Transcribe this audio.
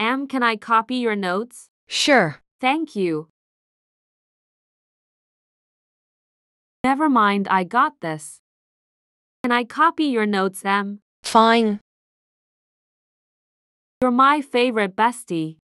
Am, can I copy your notes? Sure. Thank you. Never mind, I got this. Can I copy your notes, Em? Fine. You're my favorite bestie.